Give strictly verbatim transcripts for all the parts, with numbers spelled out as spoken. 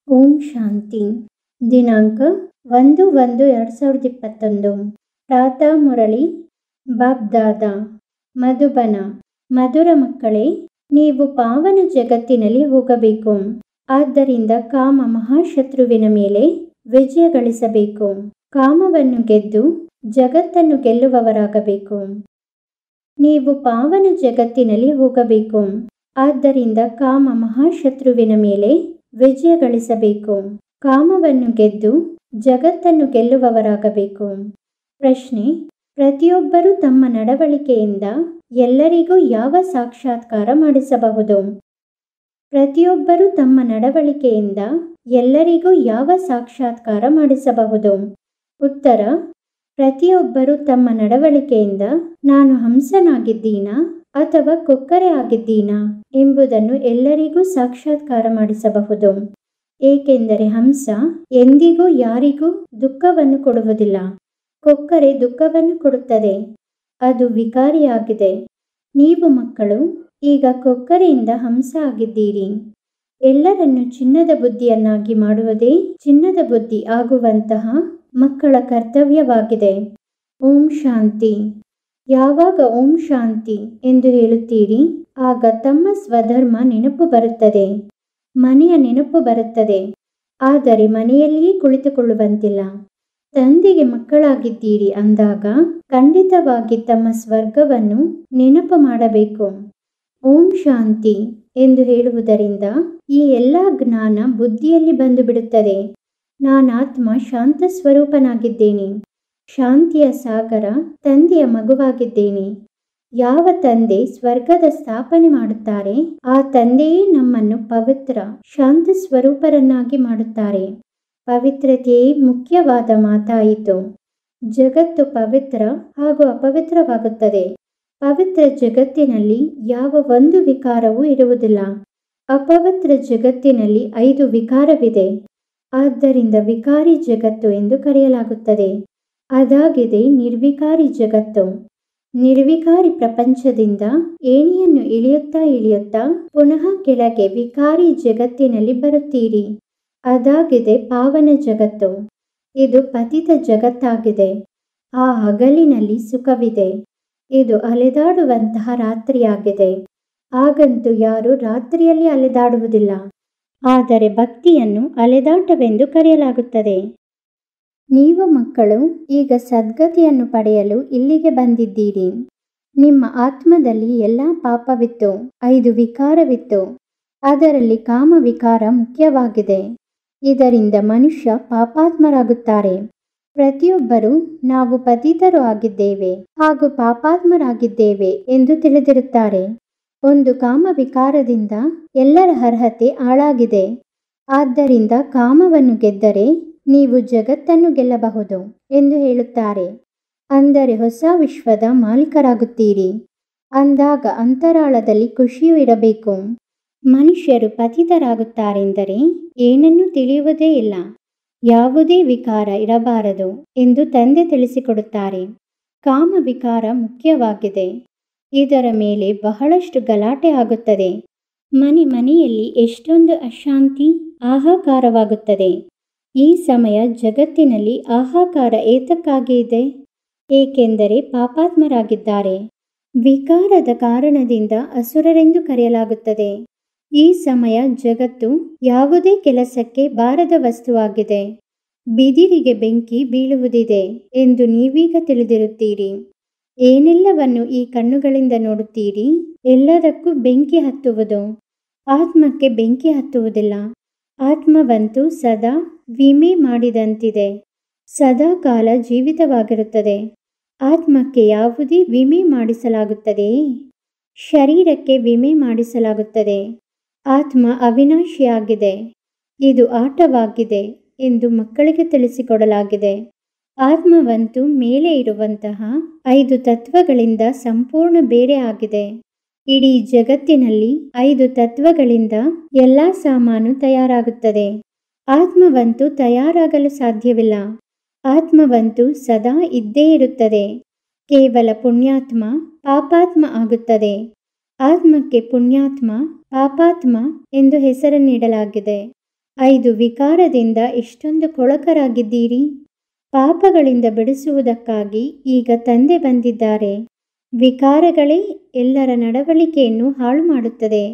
ಓಂ ಶಾಂತಿ. ದಿನಾಂಕ ಒಂದು ಒಂದು ಎರಡು ಸಾವಿರದ ಇಪ್ಪತ್ತೊಂದು. ಪ್ರಾತಃ ಮುರಳಿ ಬಾಬ್ದಾದ ಮಧುಬನ. ಮಧುರ ಮಕ್ಕಳೇ, ನೀವು ಪಾವನ ಜಗತ್ತಿನಲ್ಲಿ ಹೋಗಬೇಕು. ಆದ್ದರಿಂದ ಕಾಮ ಮಹಾಶತ್ರುವಿನ ಮೇಲೆ ವಿಜಯ ಗಳಿಸಬೇಕು. ಕಾಮವನ್ನು ಗೆದ್ದು ಜಗತ್ತನ್ನು ಗೆಲ್ಲುವವರಾಗಬೇಕು. ನೀವು ಪಾವನ ಜಗತ್ತಿನಲ್ಲಿ ಹೋಗಬೇಕು. ಆದ್ದರಿಂದ ಕಾಮ ಮಹಾಶತ್ರುವಿನ ಮೇಲೆ ವಿಜಯ ಗಳಿಸಬೇಕು. ಕಾಮವನ್ನು ಗೆದ್ದು ಜಗತ್ತನ್ನು ಗೆಲ್ಲುವವರಾಗಬೇಕು. ಪ್ರಶ್ನೆ: ಪ್ರತಿಯೊಬ್ಬರೂ ತಮ್ಮ ನಡವಳಿಕೆಯಿಂದ ಎಲ್ಲರಿಗೂ ಯಾವ ಸಾಕ್ಷಾತ್ಕಾರ ಮಾಡಿಸಬಹುದು? ಪ್ರತಿಯೊಬ್ಬರೂ ತಮ್ಮ ನಡವಳಿಕೆಯಿಂದ ಎಲ್ಲರಿಗೂ ಯಾವ ಸಾಕ್ಷಾತ್ಕಾರ ಮಾಡಿಸಬಹುದು? ಉತ್ತರ: ಪ್ರತಿಯೊಬ್ಬರೂ ತಮ್ಮ ನಡವಳಿಕೆಯಿಂದ ನಾನು ಹಂಸನಾಗಿದ್ದೀನಾ ಅಥವಾ ಕೊಕ್ಕರೆ ಆಗಿದ್ದೀನಾ ಎಂಬುದನ್ನು ಎಲ್ಲರಿಗೂ ಸಾಕ್ಷಾತ್ಕಾರ ಮಾಡಿಸಬಹುದು. ಏಕೆಂದರೆ ಹಂಸ ಎಂದಿಗೂ ಯಾರಿಗೂ ದುಃಖವನ್ನು ಕೊಡುವುದಿಲ್ಲ. ಕೊಕ್ಕರೆ ದುಃಖವನ್ನು ಕೊಡುತ್ತದೆ. ಅದು ವಿಕಾರಿಯಾಗಿದೆ. ನೀವು ಮಕ್ಕಳು ಈಗ ಕೊಕ್ಕರೆಯಿಂದ ಹಂಸ ಆಗಿದ್ದೀರಿ. ಎಲ್ಲರನ್ನು ಚಿನ್ನದ ಬುದ್ಧಿಯನ್ನಾಗಿ ಮಾಡುವುದೇ ಚಿನ್ನದ ಬುದ್ಧಿ ಆಗುವಂತಹ ಮಕ್ಕಳ ಕರ್ತವ್ಯವಾಗಿದೆ. ಓಂ ಶಾಂತಿ. ಯಾವಾಗ ಓಂ ಶಾಂತಿ ಎಂದು ಹೇಳುತ್ತೀರಿ, ಆಗ ತಮ್ಮ ಸ್ವಧರ್ಮ ನೆನಪು ಬರುತ್ತದೆ, ಮನೆಯ ನೆನಪು ಬರುತ್ತದೆ. ಆದರೆ ಮನೆಯಲ್ಲಿಯೇ ಕುಳಿತುಕೊಳ್ಳುವಂತಿಲ್ಲ. ತಂದೆಗೆ ಮಕ್ಕಳಾಗಿದ್ದೀರಿ ಅಂದಾಗ ಖಂಡಿತವಾಗಿ ತಮ್ಮ ಸ್ವರ್ಗವನ್ನು ನೆನಪು ಮಾಡಬೇಕು. ಓಂ ಶಾಂತಿ ಎಂದು ಹೇಳುವುದರಿಂದ ಈ ಎಲ್ಲ ಜ್ಞಾನ ಬುದ್ಧಿಯಲ್ಲಿ ಬಂದು ಬಿಡುತ್ತದೆ. ನಾನಾತ್ಮ ಶಾಂತ ಸ್ವರೂಪನಾಗಿದ್ದೇನೆ. ಶಾಂತಿಯ ಸಾಗರ ತಂದೆಯ ಮಗುವಾಗಿದ್ದೇನೆ. ಯಾವ ತಂದೆ ಸ್ವರ್ಗದ ಸ್ಥಾಪನೆ ಮಾಡುತ್ತಾರೆ, ಆ ತಂದೆಯೇ ನಮ್ಮನ್ನು ಪವಿತ್ರ ಶಾಂತ ಸ್ವರೂಪರನ್ನಾಗಿ ಮಾಡುತ್ತಾರೆ. ಪವಿತ್ರತೆಯೇ ಮುಖ್ಯವಾದ ಮಾತಾಯಿತು. ಜಗತ್ತು ಪವಿತ್ರ ಹಾಗೂ ಅಪವಿತ್ರವಾಗುತ್ತದೆ. ಪವಿತ್ರ ಜಗತ್ತಿನಲ್ಲಿ ಯಾವ ಒಂದು ವಿಕಾರವೂ ಇರುವುದಿಲ್ಲ. ಅಪವಿತ್ರ ಜಗತ್ತಿನಲ್ಲಿ ಐದು ವಿಕಾರವಿದೆ. ಆದ್ದರಿಂದ ವಿಕಾರಿ ಜಗತ್ತು ಎಂದು ಕರೆಯಲಾಗುತ್ತದೆ. ಅದಾಗಿದೆ ನಿರ್ವಿಕಾರಿ ಜಗತ್ತು. ನಿರ್ವಿಕಾರಿ ಪ್ರಪಂಚದಿಂದ ಏಣಿಯನ್ನು ಇಳಿಯುತ್ತಾ ಇಳಿಯುತ್ತಾ ಪುನಃ ಕೆಳಗೆ ವಿಕಾರಿ ಜಗತ್ತಿನಲ್ಲಿ ಬರುತ್ತೀರಿ. ಅದಾಗಿದೆ ಪಾವನ ಜಗತ್ತು. ಇದು ಪತಿತ ಜಗತ್ತಾಗಿದೆ. ಆ ಹಗಲಿನಲ್ಲಿ ಸುಖವಿದೆ. ಇದು ಅಲೆದಾಡುವಂತಹ ರಾತ್ರಿಯಾಗಿದೆ. ಹಾಗಂತೂ ಯಾರು ರಾತ್ರಿಯಲ್ಲಿ ಅಲೆದಾಡುವುದಿಲ್ಲ. ಆದರೆ ಭಕ್ತಿಯನ್ನು ಅಲೆದಾಟವೆಂದು ಕರೆಯಲಾಗುತ್ತದೆ. ನೀವು ಮಕ್ಕಳು ಈಗ ಸದ್ಗತಿಯನ್ನು ಪಡೆಯಲು ಇಲ್ಲಿಗೆ ಬಂದಿದ್ದೀರಿ. ನಿಮ್ಮ ಆತ್ಮದಲ್ಲಿ ಎಲ್ಲ ಪಾಪವಿತ್ತು, ಐದು ವಿಕಾರವಿತ್ತು. ಅದರಲ್ಲಿ ಕಾಮ ವಿಕಾರ ಮುಖ್ಯವಾಗಿದೆ. ಇದರಿಂದ ಮನುಷ್ಯ ಪಾಪಾತ್ಮರಾಗುತ್ತಾರೆ. ಪ್ರತಿಯೊಬ್ಬರೂ ನಾವು ಪತಿತರು ಆಗಿದ್ದೇವೆ ಹಾಗೂ ಪಾಪಾತ್ಮರಾಗಿದ್ದೇವೆ ಎಂದು ತಿಳಿದಿರುತ್ತಾರೆ. ಒಂದು ಕಾಮ ವಿಕಾರದಿಂದ ಎಲ್ಲರ ಅರ್ಹತೆ ಹಾಳಾಗಿದೆ. ಆದ್ದರಿಂದ ಕಾಮವನ್ನು ಗೆದ್ದರೆ ನೀವು ಜಗತ್ತನ್ನು ಗೆಲ್ಲಬಹುದು ಎಂದು ಹೇಳುತ್ತಾರೆ. ಅಂದರೆ ಹೊಸ ವಿಶ್ವದ ಮಾಲೀಕರಾಗುತ್ತೀರಿ. ಅಂದಾಗ ಅಂತರಾಳದಲ್ಲಿ ಖುಷಿಯೂ ಇರಬೇಕು. ಮನುಷ್ಯರು ಪತಿತರಾಗುತ್ತಾರೆಂದರೆ ಏನನ್ನೂ ತಿಳಿಯುವುದೇ ಇಲ್ಲ. ಯಾವುದೇ ವಿಕಾರ ಇರಬಾರದು ಎಂದು ತಂದೆ ತಿಳಿಸಿಕೊಡುತ್ತಾರೆ. ಕಾಮ ವಿಕಾರ ಮುಖ್ಯವಾಗಿದೆ. ಇದರ ಮೇಲೆ ಬಹಳಷ್ಟು ಗಲಾಟೆ ಆಗುತ್ತದೆ. ಮನೆ ಮನೆಯಲ್ಲಿ ಎಷ್ಟೊಂದು ಅಶಾಂತಿ, ಹಾಹಾಕಾರವಾಗುತ್ತದೆ. ಈ ಸಮಯ ಜಗತ್ತಿನಲ್ಲಿ ಹಾಹಾಕಾರ ಏತಕ್ಕಾಗಿ ಇದೆ? ಏಕೆಂದರೆ ಪಾಪಾತ್ಮರಾಗಿದ್ದಾರೆ. ವಿಕಾರದ ಕಾರಣದಿಂದ ಅಸುರರೆಂದು ಕರೆಯಲಾಗುತ್ತದೆ. ಈ ಸಮಯ ಜಗತ್ತು ಯಾವುದೇ ಕೆಲಸಕ್ಕೆ ಬಾರದ ವಸ್ತುವಾಗಿದೆ. ಬಿದಿರಿಗೆ ಬೆಂಕಿ ಬೀಳುವುದಿದೆ ಎಂದು ನೀವೀಗ ತಿಳಿದಿರುತ್ತೀರಿ. ಏನೆಲ್ಲವನ್ನು ಈ ಕಣ್ಣುಗಳಿಂದ ನೋಡುತ್ತೀರಿ, ಎಲ್ಲದಕ್ಕೂ ಬೆಂಕಿ ಹತ್ತುವುದು. ಆತ್ಮಕ್ಕೆ ಬೆಂಕಿ ಹತ್ತುವುದಿಲ್ಲ. ಆತ್ಮವಂತೂ ಸದಾ ವಿಮೆ ಮಾಡಿದಂತಿದೆ. ಸದಾ ಕಾಲ ಜೀವಿತವಾಗಿರುತ್ತದೆ. ಆತ್ಮಕ್ಕೆ ಯಾವುದೇ ವಿಮೆ ಮಾಡಿಸಲಾಗುತ್ತದೆಯೇ? ಶರೀರಕ್ಕೆ ವಿಮೆ ಮಾಡಿಸಲಾಗುತ್ತದೆ. ಆತ್ಮ ಅವಿನಾಶಿಯಾಗಿದೆ. ಇದು ಆಟವಾಗಿದೆ ಎಂದು ಮಕ್ಕಳಿಗೆ ತಿಳಿಸಿಕೊಡಲಾಗಿದೆ. ಆತ್ಮವಂತೂ ಮೇಲೆ ಇರುವಂತಹ ಐದು ತತ್ವಗಳಿಂದ ಸಂಪೂರ್ಣ ಬೇರೆ ಆಗಿದೆ. ಇಡೀ ಜಗತ್ತಿನಲ್ಲಿ ಐದು ತತ್ವಗಳಿಂದ ಎಲ್ಲ ಸಾಮಾನು ತಯಾರಾಗುತ್ತದೆ. ಆತ್ಮವಂತೂ ತಯಾರಾಗಲು ಸಾಧ್ಯವಿಲ್ಲ. ಆತ್ಮವಂತೂ ಸದಾ ಇದ್ದೇ ಇರುತ್ತದೆ. ಕೇವಲ ಪುಣ್ಯಾತ್ಮ ಪಾಪಾತ್ಮ ಆಗುತ್ತದೆ. ಆತ್ಮಕ್ಕೆ ಪುಣ್ಯಾತ್ಮ ಪಾಪಾತ್ಮ ಎಂದು ಹೆಸರು ನೀಡಲಾಗಿದೆ. ಐದು ವಿಕಾರದಿಂದ ಎಷ್ಟೊಂದು ಕೊಳಕರಾಗಿದ್ದೀರಿ. ಪಾಪಗಳಿಂದ ಬಿಡಿಸುವುದಕ್ಕಾಗಿ ಈಗ ತಂದೆ ಬಂದಿದ್ದಾರೆ. ವಿಕಾರಗಳೇ ಎಲ್ಲರ ನಡವಳಿಕೆಯನ್ನು ಹಾಳು ಮಾಡುತ್ತದೆ.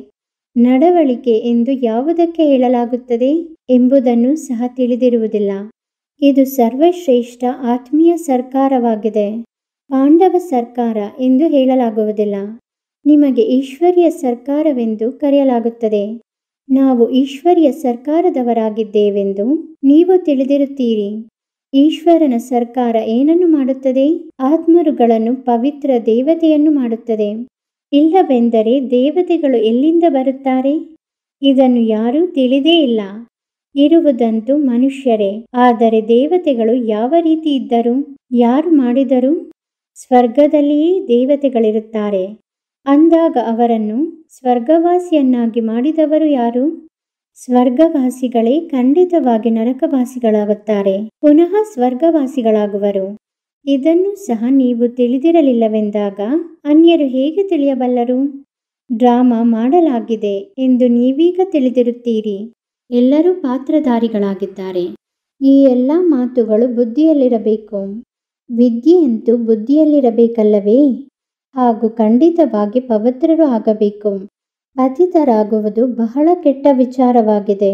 ನಡವಳಿಕೆ ಎಂದು ಯಾವುದಕ್ಕೆ ಹೇಳಲಾಗುತ್ತದೆ ಎಂಬುದನ್ನು ಸಹ ತಿಳಿದಿರುವುದಿಲ್ಲ. ಇದು ಸರ್ವಶ್ರೇಷ್ಠ ಆತ್ಮೀಯ ಸರ್ಕಾರವಾಗಿದೆ. ಪಾಂಡವ ಸರ್ಕಾರ ಎಂದು ಹೇಳಲಾಗುವುದಿಲ್ಲ. ನಿಮಗೆ ಈಶ್ವರ್ಯ ಸರ್ಕಾರವೆಂದು ಕರೆಯಲಾಗುತ್ತದೆ. ನಾವು ಈಶ್ವರ್ಯ ಸರ್ಕಾರದವರಾಗಿದ್ದೇವೆಂದು ನೀವು ತಿಳಿದಿರುತ್ತೀರಿ. ಈಶ್ವರನ ಸರ್ಕಾರ ಏನನ್ನು ಮಾಡುತ್ತದೆ? ಆತ್ಮರುಗಳನ್ನು ಪವಿತ್ರ ದೇವತೆಯನ್ನು ಮಾಡುತ್ತದೆ. ಇಲ್ಲವೆಂದರೆ ದೇವತೆಗಳು ಎಲ್ಲಿಂದ ಬರುತ್ತಾರೆ? ಇದನ್ನು ಯಾರೂ ತಿಳಿದೇ ಇಲ್ಲ. ಇರುವುದಂತೂ ಮನುಷ್ಯರೇ. ಆದರೆ ದೇವತೆಗಳು ಯಾವ ರೀತಿ ಇದ್ದರು? ಯಾರು ಮಾಡಿದರು? ಸ್ವರ್ಗದಲ್ಲಿಯೇ ದೇವತೆಗಳಿರುತ್ತಾರೆ. ಅಂದಾಗ ಅವರನ್ನು ಸ್ವರ್ಗವಾಸಿಯನ್ನಾಗಿ ಮಾಡಿದವರು ಯಾರು? ಸ್ವರ್ಗವಾಸಿಗಳೇ ಖಂಡಿತವಾಗಿ ನರಕವಾಸಿಗಳಾಗುತ್ತಾರೆ, ಪುನಃ ಸ್ವರ್ಗವಾಸಿಗಳಾಗುವರು. ಇದನ್ನು ಸಹ ನೀವು ತಿಳಿದಿರಲಿಲ್ಲವೆಂದಾಗ ಅನ್ಯರು ಹೇಗೆ ತಿಳಿಯಬಲ್ಲರು? ಡ್ರಾಮಾ ಮಾಡಲಾಗಿದೆ ಎಂದು ನೀವೀಗ ತಿಳಿದಿರುತ್ತೀರಿ. ಎಲ್ಲರೂ ಪಾತ್ರಧಾರಿಗಳಾಗಿದ್ದಾರೆ. ಈ ಎಲ್ಲ ಮಾತುಗಳು ಬುದ್ಧಿಯಲ್ಲಿರಬೇಕು. ವಿದ್ಯೆಯಂತೂ ಬುದ್ಧಿಯಲ್ಲಿರಬೇಕಲ್ಲವೇ? ಹಾಗೂ ಖಂಡಿತವಾಗಿ ಪವಿತ್ರರು ಆಗಬೇಕು. ಪತಿತರಾಗುವುದು ಬಹಳ ಕೆಟ್ಟ ವಿಚಾರವಾಗಿದೆ.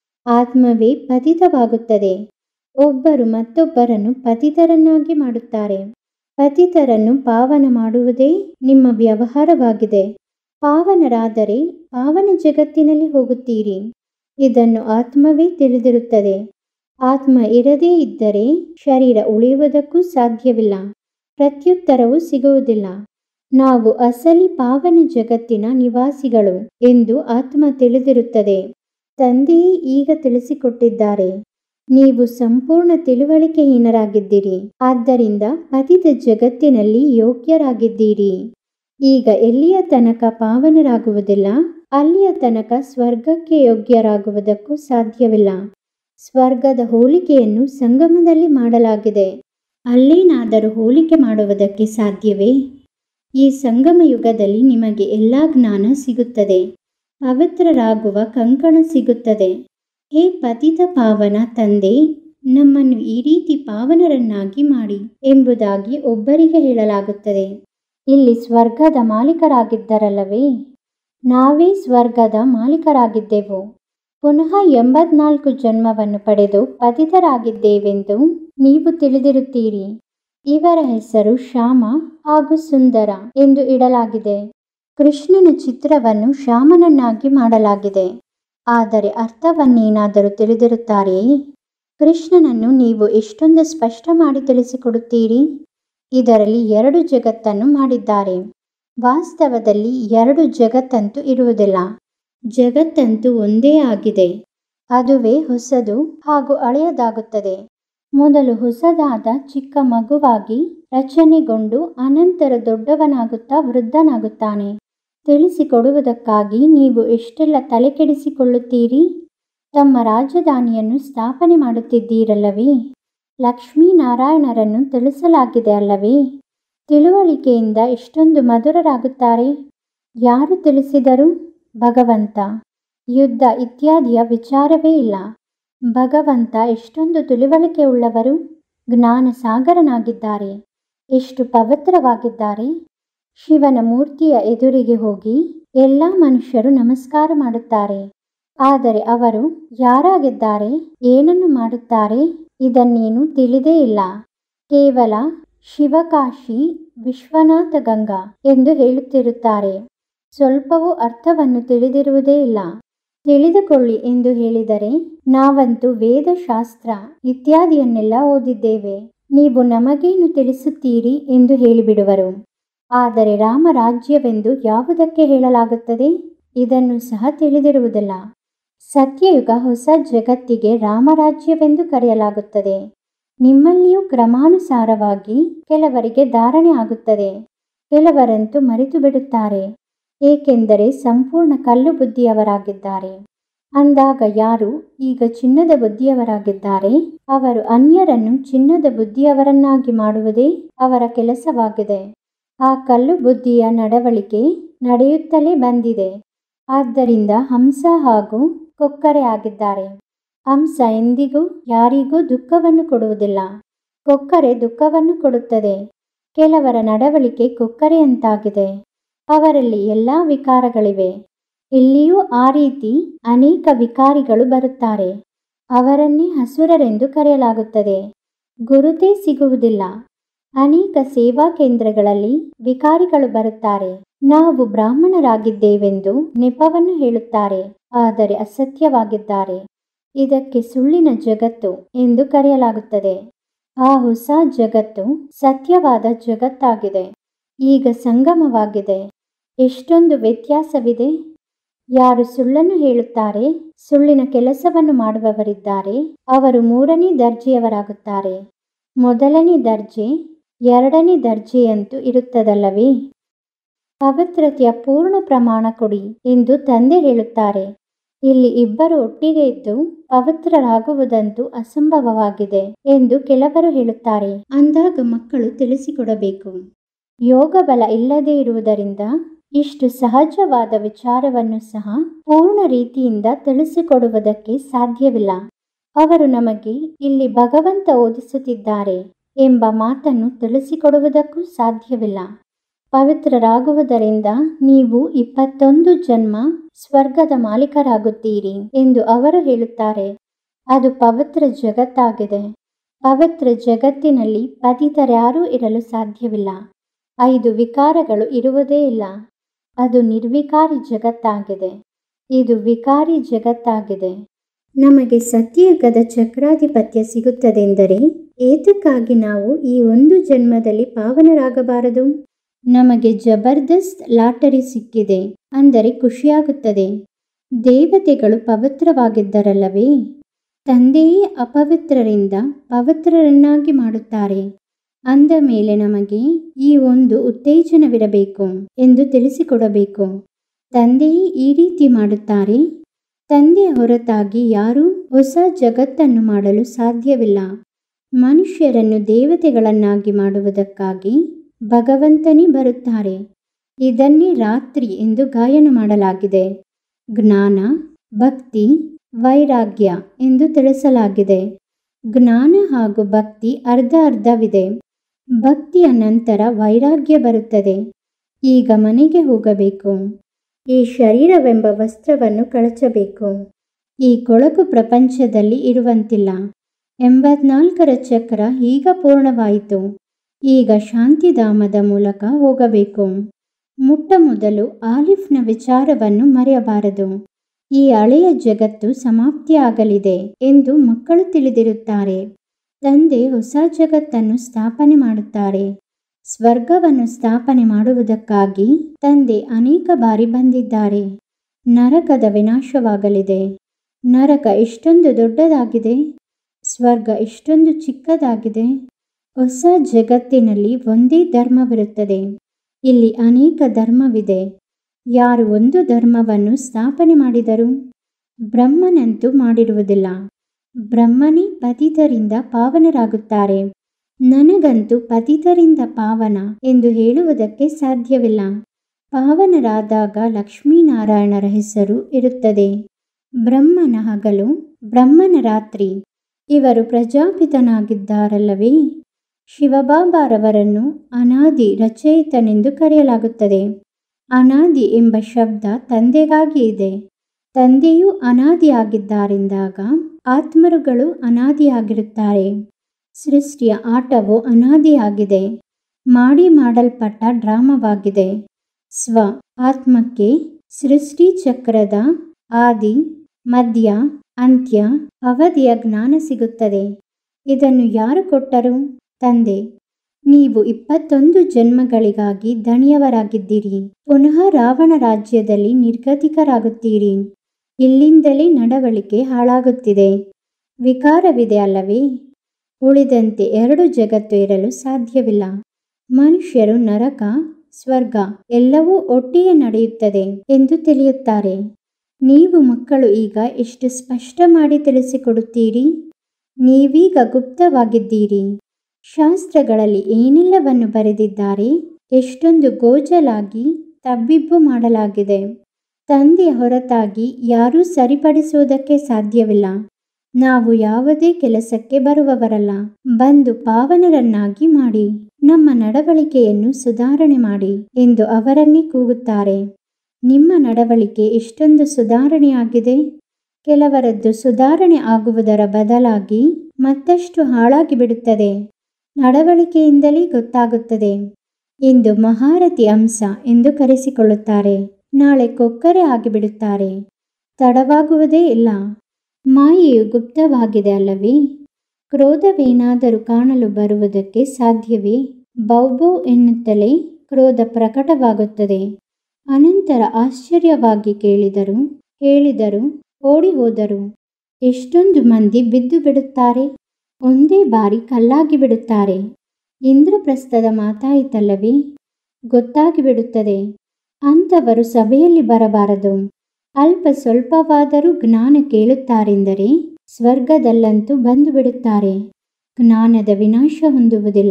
ಆತ್ಮವೇ ಪತಿತವಾಗುತ್ತದೆ. ಒಬ್ಬರು ಮತ್ತೊಬ್ಬರನ್ನು ಪತಿತರನ್ನಾಗಿ ಮಾಡುತ್ತಾರೆ. ಪತಿತರನ್ನು ಪಾವನ ಮಾಡುವುದೇ ನಿಮ್ಮ ವ್ಯವಹಾರವಾಗಿದೆ. ಪಾವನರಾದರೆ ಪಾವನ ಜಗತ್ತಿನಲ್ಲಿ ಹೋಗುತ್ತೀರಿ. ಇದನ್ನು ಆತ್ಮವೇ ತಿಳಿದಿರುತ್ತದೆ. ಆತ್ಮ ಇರದೇ ಇದ್ದರೆ ಶರೀರ ಉಳಿಯುವುದಕ್ಕೂ ಸಾಧ್ಯವಿಲ್ಲ, ಪ್ರತ್ಯುತ್ತರವೂ ಸಿಗುವುದಿಲ್ಲ. ನಾವು ಅಸಲಿ ಪಾವನ ಜಗತ್ತಿನ ನಿವಾಸಿಗಳು ಎಂದು ಆತ್ಮ ತಿಳಿದಿರುತ್ತದೆ. ತಂದೆಯೇ ಈಗ ತಿಳಿಸಿಕೊಟ್ಟಿದ್ದಾರೆ. ನೀವು ಸಂಪೂರ್ಣ ತಿಳುವಳಿಕೆಹೀನರಾಗಿದ್ದೀರಿ. ಆದ್ದರಿಂದ ಪತಿತ ಜಗತ್ತಿನಲ್ಲಿ ಯೋಗ್ಯರಾಗಿದ್ದೀರಿ. ಈಗ ಎಲ್ಲಿಯ ತನಕ ಪಾವನರಾಗುವುದಿಲ್ಲ, ಅಲ್ಲಿಯ ತನಕ ಸ್ವರ್ಗಕ್ಕೆ ಯೋಗ್ಯರಾಗುವುದಕ್ಕೂ ಸಾಧ್ಯವಿಲ್ಲ. ಸ್ವರ್ಗದ ಹೋಲಿಕೆಯನ್ನು ಸಂಗಮದಲ್ಲಿ ಮಾಡಲಾಗಿದೆ. ಅಲ್ಲೇನಾದರೂ ಹೋಲಿಕೆ ಮಾಡುವುದಕ್ಕೆ ಸಾಧ್ಯವೇ? ಈ ಸಂಗಮ ಯುಗದಲ್ಲಿ ನಿಮಗೆ ಎಲ್ಲ ಜ್ಞಾನ ಸಿಗುತ್ತದೆ. ಪವಿತ್ರರಾಗುವ ಕಂಕಣ ಸಿಗುತ್ತದೆ. ಹೇ ಪತಿತ ಪಾವನ ತಂದೆ, ನಮ್ಮನ್ನು ಈ ರೀತಿ ಪಾವನರನ್ನಾಗಿ ಮಾಡಿ ಎಂಬುದಾಗಿ ಒಬ್ಬರಿಗೆ ಹೇಳಲಾಗುತ್ತದೆ. ಇಲ್ಲಿ ಸ್ವರ್ಗದ ಮಾಲೀಕರಾಗಿದ್ದರಲ್ಲವೇ? ನಾವೇ ಸ್ವರ್ಗದ ಮಾಲೀಕರಾಗಿದ್ದೆವು. ಪುನಃ ಎಂಬತ್ನಾಲ್ಕು ಜನ್ಮವನ್ನು ಪಡೆದು ಪತಿತರಾಗಿದ್ದೇವೆಂದು ನೀವು ತಿಳಿದಿರುತ್ತೀರಿ. ಇವರ ಹೆಸರು ಶ್ಯಾಮ ಹಾಗೂ ಸುಂದರ ಎಂದು ಇಡಲಾಗಿದೆ. ಕೃಷ್ಣನ ಚಿತ್ರವನ್ನು ಶ್ಯಾಮನನ್ನಾಗಿ ಮಾಡಲಾಗಿದೆ. ಆದರೆ ಅರ್ಥವನ್ನೇನಾದರೂ ತಿಳಿದಿರುತ್ತಾರೆಯೇ? ಕೃಷ್ಣನನ್ನು ನೀವು ಎಷ್ಟೊಂದು ಸ್ಪಷ್ಟ ಮಾಡಿ ತಿಳಿಸಿಕೊಡುತ್ತೀರಿ. ಇದರಲ್ಲಿ ಎರಡು ಜಗತ್ತನ್ನು ಮಾಡಿದ್ದಾರೆ. ವಾಸ್ತವದಲ್ಲಿ ಎರಡು ಜಗತ್ತಂತೂ ಇರುವುದಿಲ್ಲ. ಜಗತ್ತಂತೂ ಒಂದೇ ಆಗಿದೆ. ಅದುವೇ ಹೊಸದು ಹಾಗೂ ಹಳೆಯದಾಗುತ್ತದೆ. ಮೊದಲು ಹೊಸದಾದ ಚಿಕ್ಕ ಮಗುವಾಗಿ ರಚನೆಗೊಂಡು ಅನಂತರ ದೊಡ್ಡವನಾಗುತ್ತಾ ವೃದ್ಧನಾಗುತ್ತಾನೆ. ತಿಳಿಸಿಕೊಡುವುದಕ್ಕಾಗಿ ನೀವು ಎಷ್ಟೆಲ್ಲ ತಲೆ ಕೆಡಿಸಿಕೊಳ್ಳುತ್ತೀರಿ. ತಮ್ಮ ರಾಜಧಾನಿಯನ್ನು ಸ್ಥಾಪನೆ ಮಾಡುತ್ತಿದ್ದೀರಲ್ಲವೇ? ಲಕ್ಷ್ಮೀನಾರಾಯಣರನ್ನು ತಿಳಿಸಲಾಗಿದೆ ಅಲ್ಲವೇ? ತಿಳುವಳಿಕೆಯಿಂದ ಎಷ್ಟೊಂದು ಮಧುರರಾಗುತ್ತಾರೆ. ಯಾರು ತಿಳಿಸಿದರು? ಭಗವಂತ. ಯುದ್ಧ ಇತ್ಯಾದಿಯ ವಿಚಾರವೇ ಇಲ್ಲ. ಭಗವಂತ ಎಷ್ಟೊಂದು ತಿಳುವಳಿಕೆ ಉಳ್ಳವರು, ಜ್ಞಾನ ಸಾಗರನಾಗಿದ್ದಾರೆ. ಎಷ್ಟು ಪವಿತ್ರವಾಗಿದ್ದಾರೆ. ಶಿವನ ಮೂರ್ತಿಯ ಎದುರಿಗೆ ಹೋಗಿ ಎಲ್ಲ ಮನುಷ್ಯರು ನಮಸ್ಕಾರ ಮಾಡುತ್ತಾರೆ. ಆದರೆ ಅವರು ಯಾರಾಗಿದ್ದಾರೆ, ಏನನ್ನು ಮಾಡುತ್ತಾರೆ, ಇದನ್ನೇನು ತಿಳಿದೇ ಇಲ್ಲ. ಕೇವಲ ಶಿವಕಾಶಿ ವಿಶ್ವನಾಥ ಗಂಗಾ ಎಂದು ಹೇಳುತ್ತಿರುತ್ತಾರೆ. ಸ್ವಲ್ಪವೂ ಅರ್ಥವನ್ನು ತಿಳಿದಿರುವುದೇ ಇಲ್ಲ. ತಿಳಿದುಕೊಳ್ಳಿ ಎಂದು ಹೇಳಿದರೆ, ನಾವಂತೂ ವೇದಶಾಸ್ತ್ರ ಇತ್ಯಾದಿಯನ್ನೆಲ್ಲ ಓದಿದ್ದೇವೆ, ನೀವು ನಮಗೇನು ತಿಳಿಸುತ್ತೀರಿ ಎಂದು ಹೇಳಿಬಿಡುವರು. ಆದರೆ ರಾಮರಾಜ್ಯವೆಂದು ಯಾವುದಕ್ಕೆ ಹೇಳಲಾಗುತ್ತದೆ, ಇದನ್ನು ಸಹ ತಿಳಿದಿರುವುದಿಲ್ಲ. ಸತ್ಯಯುಗ ಹೊಸ ಜಗತ್ತಿಗೆ ರಾಮರಾಜ್ಯವೆಂದು ಕರೆಯಲಾಗುತ್ತದೆ. ನಿಮ್ಮಲ್ಲಿಯೂ ಕ್ರಮಾನುಸಾರವಾಗಿ ಕೆಲವರಿಗೆ ಧಾರಣೆ ಆಗುತ್ತದೆ. ಕೆಲವರಂತೂ ಮರೆತು ಬಿಡುತ್ತಾರೆ, ಏಕೆಂದರೆ ಸಂಪೂರ್ಣ ಕಲ್ಲು ಬುದ್ಧಿಯವರಾಗಿದ್ದಾರೆ. ಅಂದಾಗ ಯಾರು ಈಗ ಚಿನ್ನದ ಬುದ್ಧಿಯವರಾಗಿದ್ದಾರೆ, ಅವರು ಅನ್ಯರನ್ನು ಚಿನ್ನದ ಬುದ್ಧಿಯವರನ್ನಾಗಿ ಮಾಡುವುದೇ ಅವರ ಕೆಲಸವಾಗಿದೆ. ಆ ಕಲ್ಲು ಬುದ್ಧಿಯ ನಡವಳಿಕೆ ನಡೆಯುತ್ತಲೇ ಬಂದಿದೆ. ಆದ್ದರಿಂದ ಹಂಸ ಹಾಗೂ ಕೊಕ್ಕರೆ ಆಗಿದ್ದಾರೆ. ಹಂಸ ಎಂದಿಗೂ ಯಾರಿಗೂ ದುಃಖವನ್ನು ಕೊಡುವುದಿಲ್ಲ. ಕೊಕ್ಕರೆ ದುಃಖವನ್ನು ಕೊಡುತ್ತದೆ. ಕೆಲವರ ನಡವಳಿಕೆ ಕೊಕ್ಕರೆಯಂತಾಗಿದೆ. ಅವರಲ್ಲಿ ಎಲ್ಲ ವಿಕಾರಗಳಿವೆ. ಇಲ್ಲಿಯೂ ಆ ರೀತಿ ಅನೇಕ ವಿಕಾರಿಗಳು ಬರುತ್ತಾರೆ. ಅವರನ್ನೇ ಅಸುರರೆಂದು ಕರೆಯಲಾಗುತ್ತದೆ. ಗುರುತೇ ಸಿಗುವುದಿಲ್ಲ. ಅನೇಕ ಸೇವಾ ಕೇಂದ್ರಗಳಲ್ಲಿ ವಿಕಾರಿಗಳು ಬರುತ್ತಾರೆ. ನಾವು ಬ್ರಾಹ್ಮಣರಾಗಿದ್ದೇವೆಂದು ನೆಪವನ್ನು ಹೇಳುತ್ತಾರೆ, ಆದರೆ ಅಸತ್ಯವಾಗಿದ್ದಾರೆ. ಇದಕ್ಕೆ ಸುಳ್ಳಿನ ಜಗತ್ತು ಎಂದು ಕರೆಯಲಾಗುತ್ತದೆ. ಆ ಹೊಸ ಜಗತ್ತು ಸತ್ಯವಾದ ಜಗತ್ತಾಗಿದೆ. ಈಗ ಸಂಗಮವಾಗಿದೆ. ಎಷ್ಟೊಂದು ವ್ಯತ್ಯಾಸವಿದೆ. ಯಾರು ಸುಳ್ಳನ್ನು ಹೇಳುತ್ತಾರೆ, ಸುಳ್ಳಿನ ಕೆಲಸವನ್ನು ಮಾಡುವವರಿದ್ದಾರೆ, ಅವರು ಮೂರನೇ ದರ್ಜೆಯವರಾಗುತ್ತಾರೆ. ಮೊದಲನೇ ದರ್ಜೆ, ಎರಡನೇ ದರ್ಜೆಯಂತೂ ಇರುತ್ತದಲ್ಲವೇ? ಪವಿತ್ರತೆಯ ಪೂರ್ಣ ಪ್ರಮಾಣ ಕೊಡಿ ಎಂದು ತಂದೆ ಹೇಳುತ್ತಾರೆ. ಇಲ್ಲಿ ಇಬ್ಬರು ಒಟ್ಟಿಗೆ ಇದ್ದು ಪವಿತ್ರರಾಗುವುದಂತೂ ಅಸಂಭವವಾಗಿದೆ ಎಂದು ಕೆಲವರು ಹೇಳುತ್ತಾರೆ. ಅಂದಾಗ ಮಕ್ಕಳು ತಿಳಿಸಿಕೊಡಬೇಕು. ಯೋಗ ಬಲ ಇಲ್ಲದೆ ಇರುವುದರಿಂದ ಇಷ್ಟು ಸಹಜವಾದ ವಿಚಾರವನ್ನು ಸಹ ಪೂರ್ಣ ರೀತಿಯಿಂದ ತಿಳಿಸಿಕೊಡುವುದಕ್ಕೆ ಸಾಧ್ಯವಿಲ್ಲ. ಅವರು ನಮಗೆ ಇಲ್ಲಿ ಭಗವಂತ ಓದಿಸುತ್ತಿದ್ದಾರೆ ಎಂಬ ಮಾತನ್ನು ತಿಳಿಸಿಕೊಡುವುದಕ್ಕೂ ಸಾಧ್ಯವಿಲ್ಲ. ಪವಿತ್ರರಾಗುವುದರಿಂದ ನೀವು ಇಪ್ಪತ್ತೊಂದು ಜನ್ಮ ಸ್ವರ್ಗದ ಮಾಲೀಕರಾಗುತ್ತೀರಿ ಎಂದು ಅವರು ಹೇಳುತ್ತಾರೆ. ಅದು ಪವಿತ್ರ ಜಗತ್ತಾಗಿದೆ. ಪವಿತ್ರ ಜಗತ್ತಿನಲ್ಲಿ ಪತಿತರ್ಯಾರೂ ಇರಲು ಸಾಧ್ಯವಿಲ್ಲ. ಐದು ವಿಕಾರಗಳು ಇರುವುದೇ ಇಲ್ಲ. ಅದು ನಿರ್ವಿಕಾರಿ ಜಗತ್ತಾಗಿದೆ. ಇದು ವಿಕಾರಿ ಜಗತ್ತಾಗಿದೆ. ನಮಗೆ ಸತ್ಯಯುಗದ ಚಕ್ರಾಧಿಪತ್ಯ ಸಿಗುತ್ತದೆಂದರೆ ಏತಕ್ಕಾಗಿ ನಾವು ಈ ಒಂದು ಜನ್ಮದಲ್ಲಿ ಪಾವನರಾಗಬಾರದು? ನಮಗೆ ಜಬರ್ದಸ್ತ್ ಲಾಟರಿ ಸಿಕ್ಕಿದೆ ಅಂದರೆ ಖುಷಿಯಾಗುತ್ತದೆ. ದೇವತೆಗಳು ಪವಿತ್ರವಾಗಿದ್ದರಲ್ಲವೇ? ತಂದೆಯೇ ಅಪವಿತ್ರರಿಂದ ಪವಿತ್ರರನ್ನಾಗಿ ಮಾಡುತ್ತಾರೆ. ಅಂದ ಮೇಲೆ ನಮಗೆ ಈ ಒಂದು ಉತ್ತೇಜನವಿರಬೇಕು ಎಂದು ತಿಳಿಸಿಕೊಡಬೇಕು. ತಂದೆಯೇ ಈ ರೀತಿ ಮಾಡುತ್ತಾರೆ. ತಂದೆಯ ಹೊರತಾಗಿ ಯಾರೂ ಹೊಸ ಜಗತ್ತನ್ನು ಮಾಡಲು ಸಾಧ್ಯವಿಲ್ಲ. ಮನುಷ್ಯರನ್ನು ದೇವತೆಗಳನ್ನಾಗಿ ಮಾಡುವುದಕ್ಕಾಗಿ ಭಗವಂತನೇ ಬರುತ್ತಾರೆ. ಇದನ್ನೇ ರಾತ್ರಿ ಎಂದು ಗಾಯನ ಮಾಡಲಾಗಿದೆ. ಜ್ಞಾನ, ಭಕ್ತಿ, ವೈರಾಗ್ಯ ಎಂದು ತಿಳಿಸಲಾಗಿದೆ. ಜ್ಞಾನ ಹಾಗೂ ಭಕ್ತಿ ಅರ್ಧ ಅರ್ಧವಿದೆ. ಭಕ್ತಿಯ ನಂತರ ವೈರಾಗ್ಯ ಬರುತ್ತದೆ. ಈಗ ಮನೆಗೆ ಹೋಗಬೇಕು. ಈ ಶರೀರವೆಂಬ ವಸ್ತ್ರವನ್ನು ಕಳಚಬೇಕು. ಈ ಕೊಳಕು ಪ್ರಪಂಚದಲ್ಲಿ ಇರುವಂತಿಲ್ಲ. ಎಂಬತ್ನಾಲ್ಕರ ಚಕ್ರ ಈಗ ಪೂರ್ಣವಾಯಿತು. ಈಗ ಶಾಂತಿಧಾಮದ ಮೂಲಕ ಹೋಗಬೇಕು. ಮುಟ್ಟ ಮೊದಲು ಆಲಿಫ್ನ ವಿಚಾರವನ್ನು ಮರೆಯಬಾರದು. ಈ ಹಳೆಯ ಜಗತ್ತು ಸಮಾಪ್ತಿಯಾಗಲಿದೆ ಎಂದು ಮಕ್ಕಳು ತಿಳಿದಿರುತ್ತಾರೆ. ತಂದೆ ಹೊಸ ಜಗತ್ತನ್ನು ಸ್ಥಾಪನೆ ಮಾಡುತ್ತಾರೆ. ಸ್ವರ್ಗವನ್ನು ಸ್ಥಾಪನೆ ಮಾಡುವುದಕ್ಕಾಗಿ ತಂದೆ ಅನೇಕ ಬಾರಿ ಬಂದಿದ್ದಾರೆ. ನರಕದ ವಿನಾಶವಾಗಲಿದೆ. ನರಕ ಎಷ್ಟೊಂದು ದೊಡ್ಡದಾಗಿದೆ, ಸ್ವರ್ಗ ಎಷ್ಟೊಂದು ಚಿಕ್ಕದಾಗಿದೆ. ಹೊಸ ಜಗತ್ತಿನಲ್ಲಿ ಒಂದೇ ಧರ್ಮವಿರುತ್ತದೆ. ಇಲ್ಲಿ ಅನೇಕ ಧರ್ಮವಿದೆ. ಯಾರು ಒಂದು ಧರ್ಮವನ್ನು ಸ್ಥಾಪನೆ ಮಾಡಿದರು? ಬ್ರಹ್ಮನಂತೂ ಮಾಡಿರುವುದಿಲ್ಲ. ಬ್ರಹ್ಮನೇ ಪತಿತರಿಂದ ಪಾವನರಾಗುತ್ತಾರೆ. ನನಗಂತೂ ಪತಿತರಿಂದ ಪಾವನ ಎಂದು ಹೇಳುವುದಕ್ಕೆ ಸಾಧ್ಯವಿಲ್ಲ. ಪಾವನರಾದಾಗ ಲಕ್ಷ್ಮೀನಾರಾಯಣರ ಹೆಸರು ಇರುತ್ತದೆ. ಬ್ರಹ್ಮನ ಹಗಲು, ಬ್ರಹ್ಮನ ರಾತ್ರಿ. ಇವರು ಪ್ರಜಾಪಿತನಾಗಿದ್ದಾರಲ್ಲವೇ? ಶಿವಬಾಬಾರವರನ್ನು ಅನಾದಿ ರಚಯಿತನೆಂದು ಕರೆಯಲಾಗುತ್ತದೆ. ಅನಾದಿ ಎಂಬ ಶಬ್ದ ತಂದೆಗಾಗಿ ಇದೆ. ತಂದೆಯೂ ಅನಾದಿಯಾಗಿದ್ದಾರೆಂದಾಗ ಆತ್ಮರುಗಳು ಅನಾದಿಯಾಗಿರುತ್ತಾರೆ. ಸೃಷ್ಟಿಯ ಆಟವು ಅನಾದಿಯಾಗಿದೆ. ಮಾಡಿ ಮಾಡಲ್ಪಟ್ಟ ಡ್ರಾಮವಾಗಿದೆ. ಸ್ವ ಆತ್ಮಕ್ಕೆ ಸೃಷ್ಟಿ ಚಕ್ರದ ಆದಿ, ಮಧ್ಯ, ಅಂತ್ಯ, ಅವಧಿಯ ಜ್ಞಾನ ಸಿಗುತ್ತದೆ. ಇದನ್ನು ಯಾರು ಕೊಟ್ಟರು? ತಂದೆ. ನೀವು ಇಪ್ಪತ್ತೊಂದು ಜನ್ಮಗಳಿಗಾಗಿ ದಣಿಯವರಾಗಿದ್ದೀರಿ. ಪುನಃ ರಾವಣ ರಾಜ್ಯದಲ್ಲಿ ನಿರ್ಗತಿಕರಾಗುತ್ತೀರಿ. ಇಲ್ಲಿಂದಲೇ ನಡವಳಿಕೆ ಹಾಳಾಗುತ್ತಿದೆ. ವಿಕಾರವಿದೆ ಅಲ್ಲವೇ? ಉಳಿದಂತೆ ಎರಡು ಜಗತ್ತು ಇರಲು ಸಾಧ್ಯವಿಲ್ಲ. ಮನುಷ್ಯರು ನರಕ, ಸ್ವರ್ಗ ಎಲ್ಲವೂ ಒಟ್ಟಿಗೆ ನಡೆಯುತ್ತದೆ ಎಂದು ತಿಳಿಯುತ್ತಾರೆ. ನೀವು ಮಕ್ಕಳು ಈಗ ಎಷ್ಟು ಸ್ಪಷ್ಟ ಮಾಡಿ ತಿಳಿಸಿಕೊಡುತ್ತೀರಿ. ನೀವೀಗ ಗುಪ್ತವಾಗಿದ್ದೀರಿ. ಶಾಸ್ತ್ರಗಳಲ್ಲಿ ಏನೆಲ್ಲವನ್ನು ಬರೆದಿದ್ದಾರೆ, ಎಷ್ಟೊಂದು ಗೋಜಲಾಗಿ ತಬ್ಬಿಬ್ಬು ಮಾಡಲಾಗಿದೆ. ತಂದೆಯ ಹೊರತಾಗಿ ಯಾರೂ ಸರಿಪಡಿಸುವುದಕ್ಕೆ ಸಾಧ್ಯವಿಲ್ಲ. ನಾವು ಯಾವುದೇ ಕೆಲಸಕ್ಕೆ ಬರುವವರಲ್ಲ. ಬಂದು ಪಾವನರನ್ನಾಗಿ ಮಾಡಿ, ನಮ್ಮ ನಡವಳಿಕೆಯನ್ನು ಸುಧಾರಣೆ ಮಾಡಿ ಎಂದು ಅವರನ್ನೇ ಕೂಗುತ್ತಾರೆ. ನಿಮ್ಮ ನಡವಳಿಕೆ ಎಷ್ಟೊಂದು ಸುಧಾರಣೆಯಾಗಿದೆ. ಕೆಲವರದ್ದು ಸುಧಾರಣೆ ಆಗುವುದರ ಬದಲಾಗಿ ಮತ್ತಷ್ಟು ಹಾಳಾಗಿ ಬಿಡುತ್ತದೆ. ನಡವಳಿಕೆಯಿಂದಲೇ ಗೊತ್ತಾಗುತ್ತದೆ. ಇಂದು ಮಹಾರಥಿ ಅಂಶ ಎಂದು ಕರೆಸಿಕೊಳ್ಳುತ್ತಾರೆ, ನಾಳೆ ಕೊಕ್ಕರೆ ಆಗಿಬಿಡುತ್ತಾರೆ. ತಡವಾಗುವುದೇ ಇಲ್ಲ. ಮಾಯೆಯು ಗುಪ್ತವಾಗಿದೆ ಅಲ್ಲವೇ? ಕ್ರೋಧವೇನಾದರೂ ಕಾಣಲು ಬರುವುದಕ್ಕೆ ಸಾಧ್ಯವೇ? ಬೌಬೌ ಎನ್ನುತ್ತಲೇ ಕ್ರೋಧ ಪ್ರಕಟವಾಗುತ್ತದೆ. ಅನಂತರ ಆಶ್ಚರ್ಯವಾಗಿ ಕೇಳಿದರು, ಹೇಳಿದರು, ಓಡಿ ಹೋದರು. ಎಷ್ಟೊಂದು ಮಂದಿ ಬಿದ್ದು ಬಿಡುತ್ತಾರೆ, ಒಂದೇ ಬಾರಿ ಕಲ್ಲಾಗಿ ಬಿಡುತ್ತಾರೆ. ಇಂದ್ರಪ್ರಸ್ಥದ ಮಾತಾಯಿತಲ್ಲವೇ? ಗೊತ್ತಾಗಿ ಬಿಡುತ್ತದೆ. ಅಂಥವರು ಸಭೆಯಲ್ಲಿ ಬರಬಾರದು. ಅಲ್ಪ ಸ್ವಲ್ಪವಾದರೂ ಜ್ಞಾನ ಕೇಳುತ್ತಾರೆಂದರೆ ಸ್ವರ್ಗದಲ್ಲಂತೂ ಬಂದು ಬಿಡುತ್ತಾರೆ. ಜ್ಞಾನದ ವಿನಾಶ ಹೊಂದುವುದಿಲ್ಲ.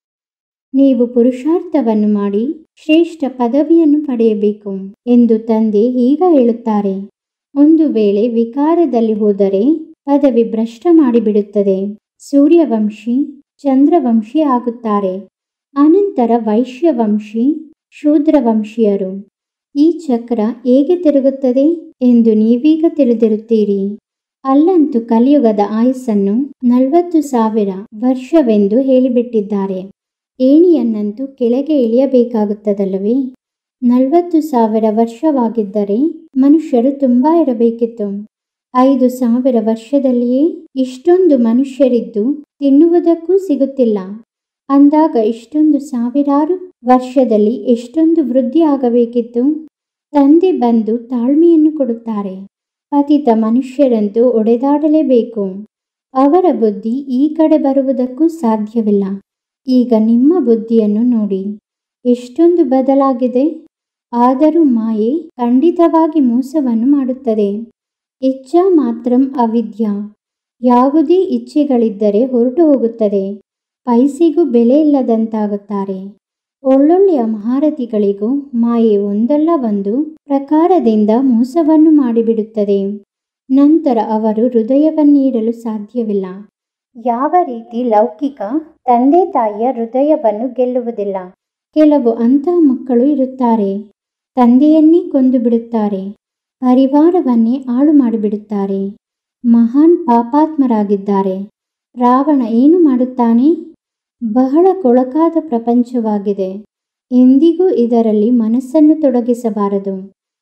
ನೀವು ಪುರುಷಾರ್ಥವನ್ನು ಮಾಡಿ ಶ್ರೇಷ್ಠ ಪದವಿಯನ್ನು ಪಡೆಯಬೇಕು ಎಂದು ತಂದೆ ಈಗ ಹೇಳುತ್ತಾರೆ. ಒಂದು ವೇಳೆ ವಿಕಾರದಲ್ಲಿ ಹೋದರೆ ಪದವಿ ಭ್ರಷ್ಟ ಮಾಡಿಬಿಡುತ್ತದೆ. ಸೂರ್ಯವಂಶಿ, ಚಂದ್ರವಂಶಿ ಆಗುತ್ತಾರೆ. ಅನಂತರ ವೈಶ್ಯವಂಶಿ, ಶೂದ್ರವಂಶೀಯರು. ಈ ಚಕ್ರ ಹೇಗೆ ತಿರುಗುತ್ತದೆ ಎಂದು ನೀವೀಗ ತಿಳಿದಿರುತ್ತೀರಿ. ಅಲ್ಲಂತೂ ಕಲಿಯುಗದ ಆಯಸ್ಸನ್ನು ನಲವತ್ತು ಸಾವಿರ ವರ್ಷವೆಂದು ಹೇಳಿಬಿಟ್ಟಿದ್ದಾರೆ. ಏಣಿಯನ್ನಂತೂ ಕೆಳಗೆ ಇಳಿಯಬೇಕಾಗುತ್ತದಲ್ಲವೇ? ನಲವತ್ತು ಸಾವಿರ ವರ್ಷವಾಗಿದ್ದರೆ ಮನುಷ್ಯರು ತುಂಬ ಇರಬೇಕಿತ್ತು. ಐದು ಸಾವಿರ ವರ್ಷದಲ್ಲಿಯೇ ಇಷ್ಟೊಂದು ಮನುಷ್ಯರಿದ್ದು ತಿನ್ನುವುದಕ್ಕೂ ಸಿಗುತ್ತಿಲ್ಲ ಅಂದಾಗ ಇಷ್ಟೊಂದು ಸಾವಿರಾರು ವರ್ಷದಲ್ಲಿ ಎಷ್ಟೊಂದು ವೃದ್ಧಿ ಆಗಬೇಕಿತ್ತು. ತಂದೆ ಬಂದು ತಾಳ್ಮೆಯನ್ನು ಕೊಡುತ್ತಾರೆ. ಪತಿತ ಮನುಷ್ಯರಂತೂ ಒಡೆದಾಡಲೇಬೇಕು. ಅವರ ಬುದ್ಧಿ ಈ ಕಡೆ ಬರುವುದಕ್ಕೂ ಸಾಧ್ಯವಿಲ್ಲ. ಈಗ ನಿಮ್ಮ ಬುದ್ಧಿಯನ್ನು ನೋಡಿ, ಎಷ್ಟೊಂದು ಬದಲಾಗಿದೆ. ಆದರೂ ಮಾಯೆ ಖಂಡಿತವಾಗಿ ಮೋಸವನ್ನು ಮಾಡುತ್ತದೆ. ಇಚ್ಛಾ ಮಾತ್ರಂ ಅವಿದ್ಯಾ. ಯಾವುದೇ ಇಚ್ಛೆಗಳಿದ್ದರೆ ಹೊರಟು ಹೋಗುತ್ತದೆ. ಪೈಸೆಗೂ ಬೆಲೆ ಇಲ್ಲದಂತಾಗುತ್ತಾರೆ. ಒಳ್ಳೊಳ್ಳೆಯ ಮಹಾರಥಿಗಳಿಗೂ ಮಾಯೆ ಒಂದಲ್ಲ ಒಂದು ಪ್ರಕಾರದಿಂದ ಮೋಸವನ್ನು ಮಾಡಿಬಿಡುತ್ತದೆ. ನಂತರ ಅವರು ಹೃದಯವನ್ನೀಡಲು ಸಾಧ್ಯವಿಲ್ಲ. ಯಾವ ರೀತಿ ಲೌಕಿಕ ತಂದೆ ತಾಯಿಯ ಹೃದಯವನ್ನು ಗೆಲ್ಲುವುದಿಲ್ಲ. ಕೆಲವು ಅಂತಹ ಮಕ್ಕಳು ಇರುತ್ತಾರೆ, ತಂದೆಯನ್ನೇ ಕೊಂದು ಬಿಡುತ್ತಾರೆ, ಪರಿವಾರವನ್ನೇ ಹಾಳು ಮಾಡಿಬಿಡುತ್ತಾರೆ. ಮಹಾನ್ ಪಾಪಾತ್ಮರಾಗಿದ್ದಾರೆ. ರಾವಣ ಏನು ಮಾಡುತ್ತಾನೆ? ಬಹಳ ಕೊಳಕಾದ ಪ್ರಪಂಚವಾಗಿದೆ. ಎಂದಿಗೂ ಇದರಲ್ಲಿ ಮನಸ್ಸನ್ನು ತೊಡಗಿಸಬಾರದು.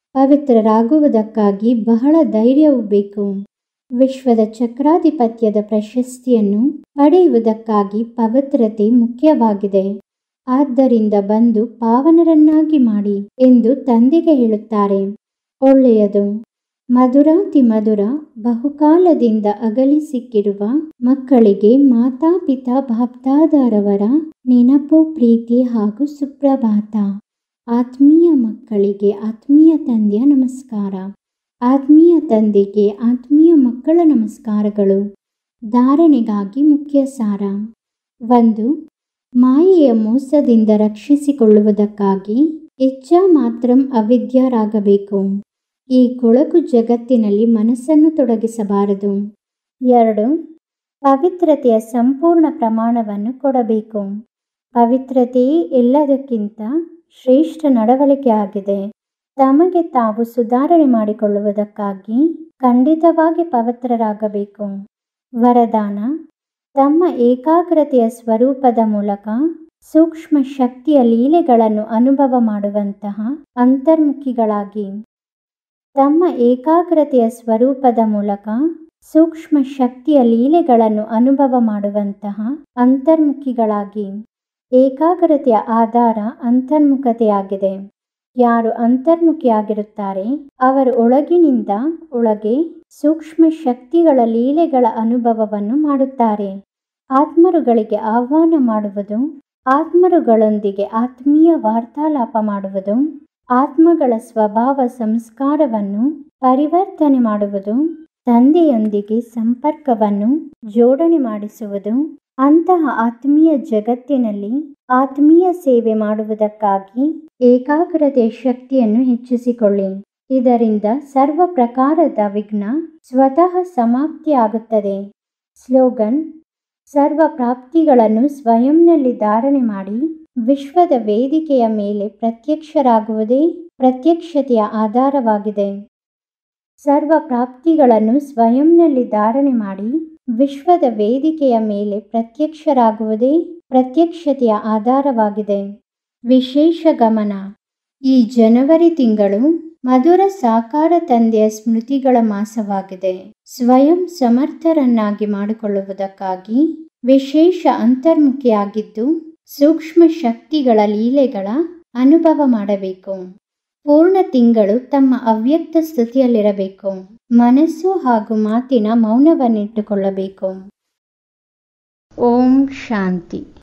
ಪವಿತ್ರರಾಗುವುದಕ್ಕಾಗಿ ಬಹಳ ಧೈರ್ಯವೂ ಬೇಕು. ವಿಶ್ವದ ಚಕ್ರಾಧಿಪತ್ಯದ ಪ್ರಶಸ್ತಿಯನ್ನು ಪಡೆಯುವುದಕ್ಕಾಗಿ ಪವಿತ್ರತೆ ಮುಖ್ಯವಾಗಿದೆ. ಆದ್ದರಿಂದ ಬಂದು ಪಾವನರನ್ನಾಗಿ ಮಾಡಿ ಎಂದು ತಂದೆಗೆ ಹೇಳುತ್ತಾರೆ. ಒಳ್ಳೆಯದು. ಮಧುರಾತಿ ಮಧುರ ಬಹುಕಾಲದಿಂದ ಅಗಲಿ ಸಿಕ್ಕಿರುವ ಮಕ್ಕಳಿಗೆ ಮಾತಾಪಿತಾ ಬಾಪ್ದಾದರವರ ನೆನಪು, ಪ್ರೀತಿ ಹಾಗೂ ಸುಪ್ರಭಾತ. ಆತ್ಮೀಯ ಮಕ್ಕಳಿಗೆ ಆತ್ಮೀಯ ತಂದೆಯ ನಮಸ್ಕಾರ. ಆತ್ಮೀಯ ತಂದೆಗೆ ಆತ್ಮೀಯ ಮಕ್ಕಳ ನಮಸ್ಕಾರಗಳು. ಧಾರಣೆಗಾಗಿ ಮುಖ್ಯ ಸಾರ. ಒಂದು, ಮಾಯೆಯ ಮೋಸದಿಂದ ರಕ್ಷಿಸಿಕೊಳ್ಳುವುದಕ್ಕಾಗಿ ಇಚ್ಛಾ ಮಾತ್ರಂ ಅವಿದ್ಯರಾಗಬೇಕು. ಈ ಕೊಳಕು ಜಗತ್ತಿನಲ್ಲಿ ಮನಸ್ಸನ್ನು ತೊಡಗಿಸಬಾರದು. ಎರಡು, ಪವಿತ್ರತೆಯ ಸಂಪೂರ್ಣ ಪ್ರಮಾಣವನ್ನು ಕೊಡಬೇಕು. ಪವಿತ್ರತೆಯೇ ಎಲ್ಲದಕ್ಕಿಂತ ಶ್ರೇಷ್ಠ ನಡವಳಿಕೆ ಆಗಿದೆ. ತಮಗೆ ತಾವು ಸುಧಾರಣೆ ಮಾಡಿಕೊಳ್ಳುವುದಕ್ಕಾಗಿ ಖಂಡಿತವಾಗಿ ಪವಿತ್ರರಾಗಬೇಕು. ವರದಾನ: ತಮ್ಮ ಏಕಾಗ್ರತೆಯ ಸ್ವರೂಪದ ಮೂಲಕ ಸೂಕ್ಷ್ಮ ಶಕ್ತಿಯ ಲೀಲೆಗಳನ್ನು ಅನುಭವ ಮಾಡುವಂತಹ ಅಂತರ್ಮುಖಿಗಳಾಗಿ. ತಮ್ಮ ಏಕಾಗ್ರತೆಯ ಸ್ವರೂಪದ ಮೂಲಕ ಸೂಕ್ಷ್ಮ ಶಕ್ತಿಯ ಲೀಲೆಗಳನ್ನು ಅನುಭವ ಮಾಡುವಂತಹ ಅಂತರ್ಮುಖಿಗಳಾಗಿ. ಏಕಾಗ್ರತೆಯ ಆಧಾರ ಅಂತರ್ಮುಖತೆಯಾಗಿದೆ. ಯಾರು ಅಂತರ್ಮುಖಿಯಾಗಿರುತ್ತಾರೆ ಅವರು ಒಳಗಿನಿಂದ ಒಳಗೆ ಸೂಕ್ಷ್ಮ ಶಕ್ತಿಗಳ ಲೀಲೆಗಳ ಅನುಭವವನ್ನು ಮಾಡುತ್ತಾರೆ. ಆತ್ಮರುಗಳಿಗೆ ಆಹ್ವಾನ ಮಾಡುವುದು, ಆತ್ಮರುಗಳೊಂದಿಗೆ ಆತ್ಮೀಯ ವಾರ್ತಾಲಾಪ ಮಾಡುವುದು, ಆತ್ಮಗಳ ಸ್ವಭಾವ ಸಂಸ್ಕಾರವನ್ನು ಪರಿವರ್ತನೆ ಮಾಡುವುದು, ತಂದೆಯೊಂದಿಗೆ ಸಂಪರ್ಕವನ್ನು ಜೋಡಣೆ ಮಾಡಿಸುವುದು, ಅಂತಹ ಆತ್ಮೀಯ ಜಗತ್ತಿನಲ್ಲಿ ಆತ್ಮೀಯ ಸೇವೆ ಮಾಡುವುದಕ್ಕಾಗಿ ಏಕಾಗ್ರತೆಯ ಶಕ್ತಿಯನ್ನು ಹೆಚ್ಚಿಸಿಕೊಳ್ಳಿ. ಇದರಿಂದ ಸರ್ವ ಪ್ರಕಾರದ ವಿಘ್ನ ಸ್ವತಃ ಸಮಾಪ್ತಿಯಾಗುತ್ತದೆ. ಸ್ಲೋಗನ್: ಸರ್ವ ಪ್ರಾಪ್ತಿಗಳನ್ನು ಸ್ವಯಂನಲ್ಲಿ ಧಾರಣೆ ಮಾಡಿ ವಿಶ್ವದ ವೇದಿಕೆಯ ಮೇಲೆ ಪ್ರತ್ಯಕ್ಷರಾಗುವುದೇ ಪ್ರತ್ಯಕ್ಷತೆಯ ಆಧಾರವಾಗಿದೆ. ಸರ್ವ ಪ್ರಾಪ್ತಿಗಳನ್ನು ಸ್ವಯಂನಲ್ಲಿ ಧಾರಣೆ ಮಾಡಿ ವಿಶ್ವದ ವೇದಿಕೆಯ ಮೇಲೆ ಪ್ರತ್ಯಕ್ಷರಾಗುವುದೇ ಪ್ರತ್ಯಕ್ಷತೆಯ ಆಧಾರವಾಗಿದೆ. ವಿಶೇಷ ಗಮನ: ಈ ಜನವರಿ ತಿಂಗಳು ಮಧುರ ಸಾಕಾರ ತಂದೆಯ ಸ್ಮೃತಿಗಳ ಮಾಸವಾಗಿದೆ. ಸ್ವಯಂ ಸಮರ್ಥರನ್ನಾಗಿ ಮಾಡಿಕೊಳ್ಳುವುದಕ್ಕಾಗಿ ವಿಶೇಷ ಅಂತರ್ಮುಖಿಯಾಗಿದ್ದು ಸೂಕ್ಷ್ಮ ಶಕ್ತಿಗಳ ಲೀಲೆಗಳ ಅನುಭವ ಮಾಡಬೇಕು. ಪೂರ್ಣ ತಿಂಗಳು ತಮ್ಮ ಅವ್ಯಕ್ತ ಸ್ಥಿತಿಯಲ್ಲಿರಬೇಕು. ಮನಸ್ಸು ಹಾಗೂ ಮಾತಿನ ಮೌನವನ್ನಿಟ್ಟುಕೊಳ್ಳಬೇಕು. ಓಂ ಶಾಂತಿ.